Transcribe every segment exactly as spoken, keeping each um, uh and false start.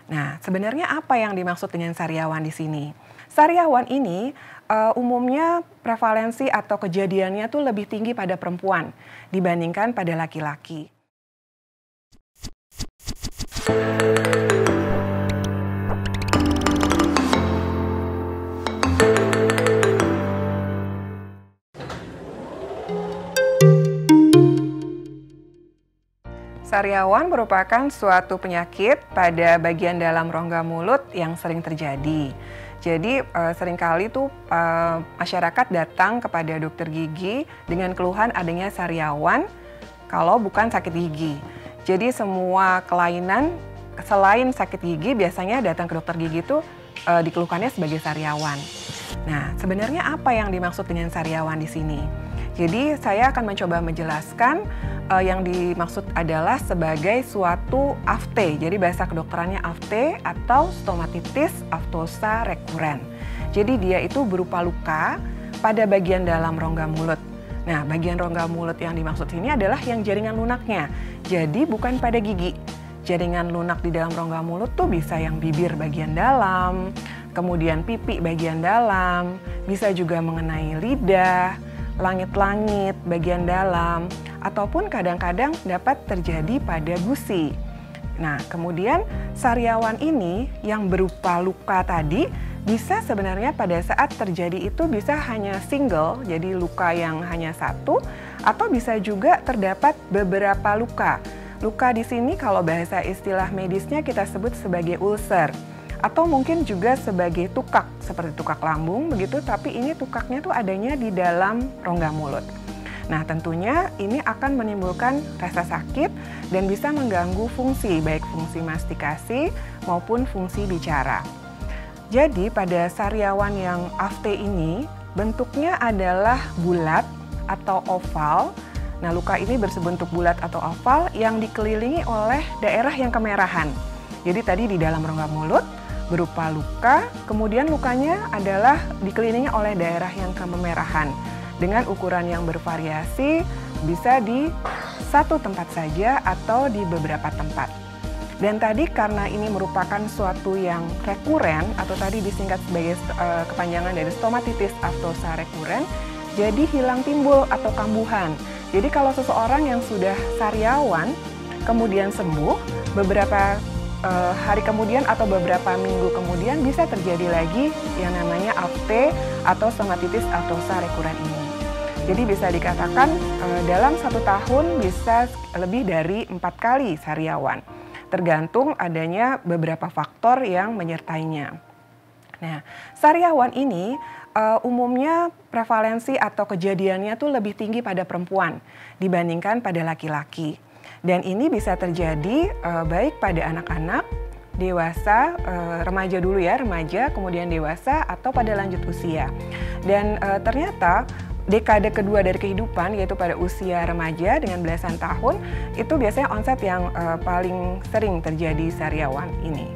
Nah, sebenarnya apa yang dimaksud dengan sariawan di sini? Sariawan ini uh, umumnya prevalensi atau kejadiannya tuh lebih tinggi pada perempuan dibandingkan pada laki-laki. Sariawan merupakan suatu penyakit pada bagian dalam rongga mulut yang sering terjadi. Jadi eh, seringkali tuh eh, masyarakat datang kepada dokter gigi dengan keluhan adanya sariawan kalau bukan sakit gigi. Jadi semua kelainan selain sakit gigi biasanya datang ke dokter gigi itu eh, dikeluhkannya sebagai sariawan. Nah, sebenarnya apa yang dimaksud dengan sariawan di sini? Jadi saya akan mencoba menjelaskan uh, yang dimaksud adalah sebagai suatu afte. Jadi bahasa kedokterannya afte atau stomatitis aftosa rekuren. Jadi dia itu berupa luka pada bagian dalam rongga mulut. Nah, bagian rongga mulut yang dimaksud ini adalah yang jaringan lunaknya. Jadi bukan pada gigi. Jaringan lunak di dalam rongga mulut tuh bisa yang bibir bagian dalam, kemudian pipi bagian dalam, bisa juga mengenai lidah, langit-langit bagian dalam, ataupun kadang-kadang dapat terjadi pada gusi. Nah, kemudian sariawan ini yang berupa luka tadi bisa sebenarnya pada saat terjadi itu bisa hanya single, jadi luka yang hanya satu, atau bisa juga terdapat beberapa luka. Luka di sini kalau bahasa istilah medisnya kita sebut sebagai ulcer, atau mungkin juga sebagai tukak, seperti tukak lambung begitu, tapi ini tukaknya tuh adanya di dalam rongga mulut. Nah, tentunya ini akan menimbulkan rasa sakit dan bisa mengganggu fungsi, baik fungsi mastikasi maupun fungsi bicara. Jadi pada sariawan yang afte ini bentuknya adalah bulat atau oval. Nah, luka ini berbentuk bulat atau oval yang dikelilingi oleh daerah yang kemerahan. Jadi tadi di dalam rongga mulut berupa luka, kemudian lukanya adalah dikelilingi oleh daerah yang kemerahan dengan ukuran yang bervariasi, bisa di satu tempat saja atau di beberapa tempat. Dan tadi karena ini merupakan suatu yang rekuren atau tadi disingkat sebagai uh, kepanjangan dari stomatitis aftosa rekuren, jadi hilang timbul atau kambuhan. Jadi kalau seseorang yang sudah sariawan kemudian sembuh, beberapa uh, hari kemudian atau beberapa minggu kemudian bisa terjadi lagi yang namanya afte atau stomatitis aftosa rekuren ini. Jadi bisa dikatakan uh, dalam satu tahun bisa lebih dari empat kali sariawan, tergantung adanya beberapa faktor yang menyertainya. Nah, sariawan ini uh, umumnya prevalensi atau kejadiannya tuh lebih tinggi pada perempuan dibandingkan pada laki-laki. Dan ini bisa terjadi uh, baik pada anak-anak, dewasa, uh, remaja dulu ya, remaja, kemudian dewasa atau pada lanjut usia. Dan uh, ternyata dekade kedua dari kehidupan, yaitu pada usia remaja dengan belasan tahun, itu biasanya onset yang uh, paling sering terjadi sariawan ini.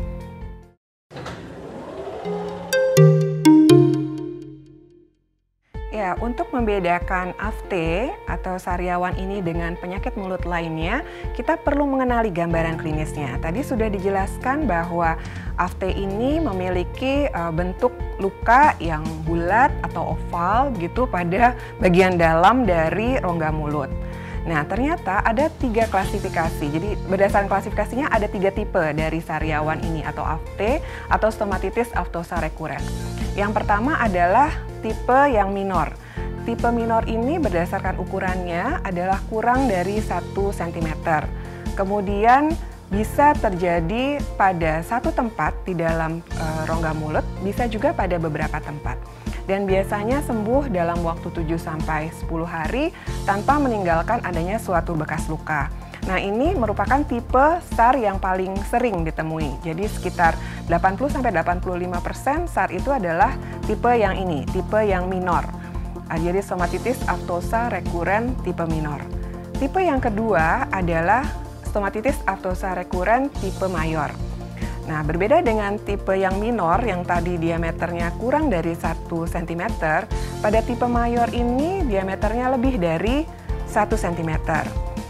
Ya, untuk membedakan afte atau sariawan ini dengan penyakit mulut lainnya, kita perlu mengenali gambaran klinisnya. Tadi sudah dijelaskan bahwa afte ini memiliki uh, bentuk luka yang bulat atau oval gitu pada bagian dalam dari rongga mulut. Nah, ternyata ada tiga klasifikasi. Jadi berdasarkan klasifikasinya ada tiga tipe dari sariawan ini atau afte atau stomatitis aftosa rekuren. Yang pertama adalah tipe yang minor. Tipe minor ini berdasarkan ukurannya adalah kurang dari satu sentimeter. Kemudian bisa terjadi pada satu tempat di dalam e, rongga mulut, bisa juga pada beberapa tempat. Dan biasanya sembuh dalam waktu tujuh sampai sepuluh hari tanpa meninggalkan adanya suatu bekas luka. Nah, ini merupakan tipe SAR yang paling sering ditemui. Jadi sekitar delapan puluh sampai delapan puluh lima persen SAR itu adalah tipe yang ini, tipe yang minor. Nah, jadi stomatitis aftosa rekuren tipe minor. Tipe yang kedua adalah stomatitis aftosa rekuren tipe mayor. Nah, berbeda dengan tipe yang minor yang tadi diameternya kurang dari satu sentimeter, pada tipe mayor ini diameternya lebih dari satu sentimeter.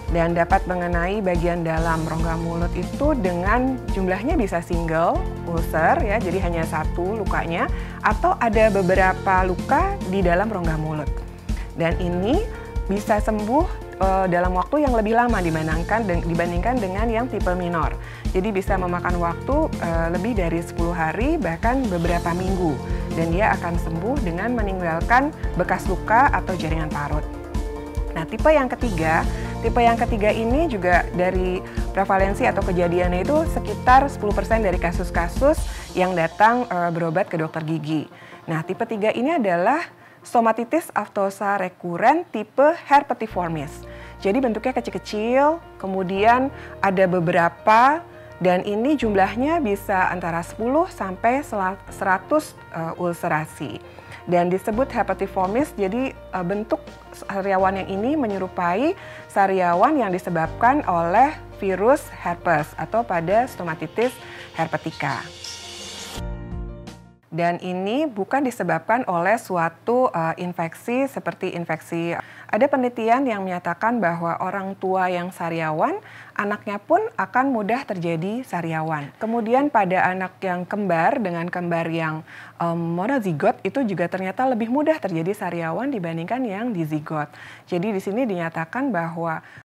dan dapat mengenai bagian dalam rongga mulut itu dengan jumlahnya bisa single ulcer ya, jadi hanya satu lukanya, atau ada beberapa luka di dalam rongga mulut. Dan ini bisa sembuh uh, dalam waktu yang lebih lama dibandingkan dibandingkan dengan yang tipe minor. Jadi bisa memakan waktu uh, lebih dari sepuluh hari bahkan beberapa minggu, dan dia akan sembuh dengan meninggalkan bekas luka atau jaringan parut. Nah, tipe yang ketiga, tipe yang ketiga ini juga dari prevalensi atau kejadiannya itu sekitar sepuluh persen dari kasus-kasus yang datang uh, berobat ke dokter gigi. Nah, tipe tiga ini adalah stomatitis aftosa rekuren tipe herpetiformis. Jadi bentuknya kecil-kecil, kemudian ada beberapa, dan ini jumlahnya bisa antara sepuluh sampai seratus uh, ulcerasi. Dan disebut herpetiformis, jadi uh, bentuk sariawan yang ini menyerupai sariawan yang disebabkan oleh virus herpes atau pada stomatitis herpetica. Dan ini bukan disebabkan oleh suatu uh, infeksi seperti infeksi. Ada penelitian yang menyatakan bahwa orang tua yang sariawan, anaknya pun akan mudah terjadi sariawan. Kemudian pada anak yang kembar dengan kembar yang um, monozigot itu juga ternyata lebih mudah terjadi sariawan dibandingkan yang dizigot. Jadi di sini dinyatakan bahwa